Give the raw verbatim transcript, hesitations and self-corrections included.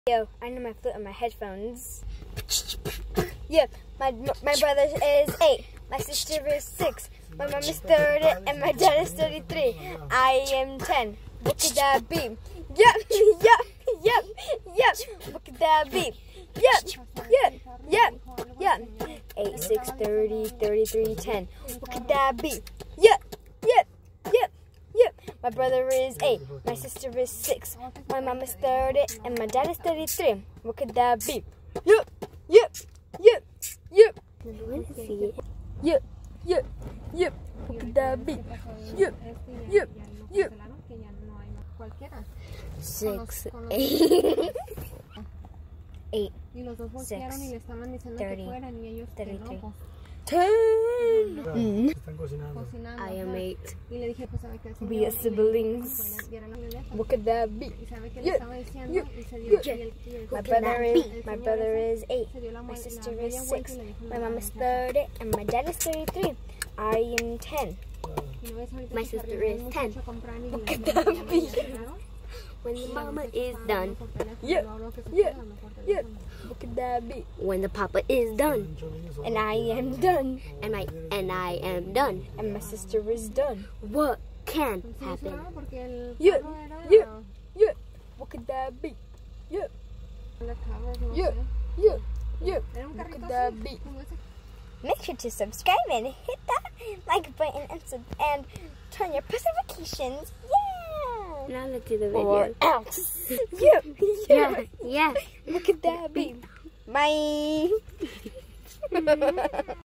Yo, I know my flute and my headphones. Yeah, my my brother is eight, my sister is six, my mom is thirty, and my dad is thirty-three. I am ten. What could that be? Yep, yep, yep, yep. What could that be? Yep, yep, yep, yep. Eight, six, thirty, thirty-three, ten. What could that be? Yep, yep, yep, yep. My brother is eight, my sister is six, my mom is thirty, and my dad is thirty-three. What could that be? Yep, yep, yep, yep. Yep, yep, yep. What could that be? Yep, yep, yep. Six, eight, eight, six, thirty, thirty-three. Ten. I am eight. We are siblings. What could that be? Yeah. Yeah. Yeah. My brother is my brother is eight. My sister is six. My mom is thirty, and my dad is thirty-three. I am ten. My sister is ten. What could that be? When the mama is done. Yeah. Yeah. Yeah. What could that be? When the papa is done. And I am done. And I and I am done. And my sister is done. What can happen? Yeah. Yeah. Yeah. What could that be? Yeah. Yeah. Yeah. Yeah. What could that be? Make sure to subscribe and hit that like button and sub and turn your post notifications. Yeah. Now let's do the video. Or else. Yeah. Yeah. Yeah. What could that be? Bye.